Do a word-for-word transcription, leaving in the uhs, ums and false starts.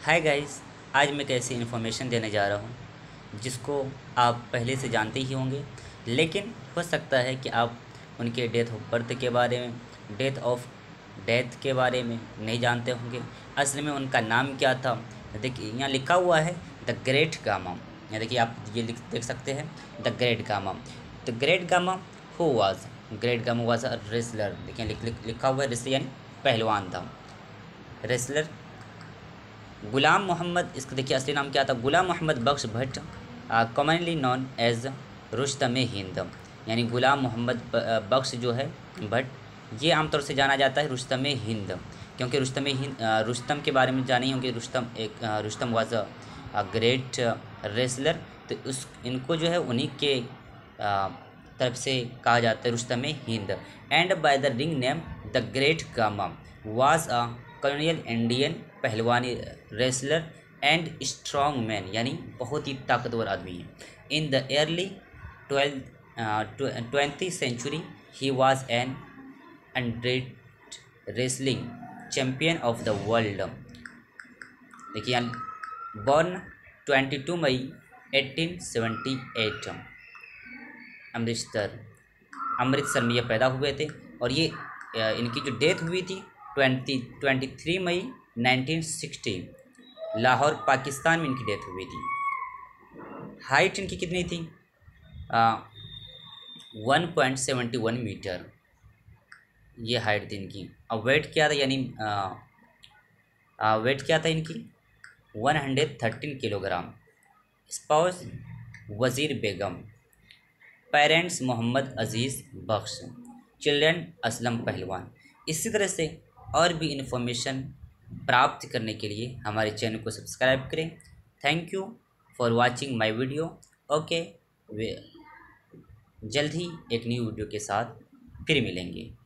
Hi guys, आज मैं एक ऐसी इन्फॉर्मेशन देने जा रहा हूँ जिसको आप पहले से जानते ही होंगे, लेकिन हो सकता है कि आप उनके डेट ऑफ बर्थ के बारे में, डेथ ऑफ डेथ के बारे में नहीं जानते होंगे। असल में उनका नाम क्या था? देखिए, यहाँ लिखा हुआ है द ग्रेट गामा। यहाँ देखिए, आप ये लिख देख सकते हैं, the great Gama. The great Gama who was great Gama was a wrestler. देखिए लिख, लिख, लिखा हुआ है रेसलर यानी पहलवान था, रेसलर। गुलाम मोहम्मद, इसका देखिए असली नाम क्या था? Ghulam Mohammad Bakhsh Butt, commonly known as Rustam Hind. यानी गुलाम मोहम्मद ब- बख्श जो है भट्ट, ये आमतौर से जाना जाता है रुस्तम हिंद, क्योंकि रुस्तम हिंद अ, रुस्तम के बारे में जानी होंगे। रुस्तम एक uh, Rustam was a great wrestler. तो उस इनको जो है उन्हीं के अ, तरफ से कहा जाता है Rustam Hind. And by the ring name the great Gama was a colonial Indian पहलवानी रेसलर एंड स्ट्रॉन्ग मैन, यानी बहुत ही ताकतवर आदमी है। In the early twelfth twenty century he was an hundred wrestling champion of the world. देखिए, born twenty two May eighteen seventy eight, Amritsar Amritsar में ये पैदा हुए थे। और ये अ, इनकी जो डेथ हुई थी twenty twenty three May nineteen sixty, Lahore Pakistan में इनकी डेथ हुई थी। हाइट इनकी कितनी थी? One point seventy one meter, ये हाइट थी इनकी। और वेट क्या था? यानी वेट क्या था इनकी? One hundred thirteen kilogram. Spouse Wazir Begum. Parents Mohammad Aziz Bakhsh. Children Aslam Pahalwan. इसी तरह से और भी इन्फॉर्मेशन प्राप्त करने के लिए हमारे चैनल को सब्सक्राइब करें। Thank you for watching my video. Okay, वे जल्द ही एक न्यू वीडियो के साथ फिर मिलेंगे।